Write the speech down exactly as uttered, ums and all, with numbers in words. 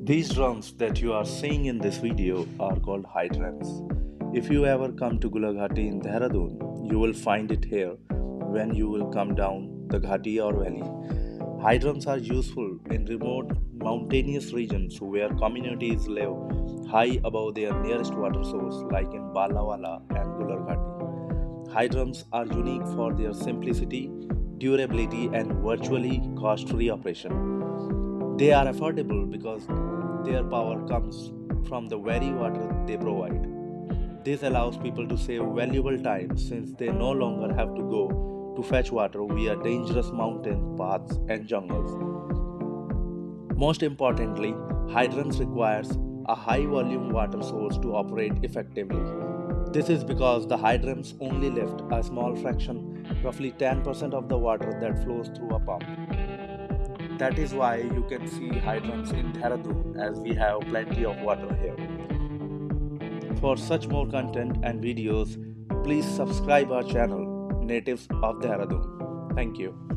These drums that you are seeing in this video are called hydrants. If you ever come to Gulaghati in Dehradun, you will find it here when you will come down the Ghati or valley. Hydrants are useful in remote mountainous regions where communities live high above their nearest water source like in Balawala and Gulaghati. Hydrants are unique for their simplicity, durability and virtually cost-free operation. They are affordable because their power comes from the very water they provide. This allows people to save valuable time since they no longer have to go to fetch water via dangerous mountain paths and jungles. Most importantly, hydrants requires a high volume water source to operate effectively. This is because the hydrants only lift a small fraction, roughly ten percent of the water that flows through a pump. That is why you can see hydrants in Dehradun as we have plenty of water here. For such more content and videos, please subscribe our channel, Natives of Dehradun. Thank you.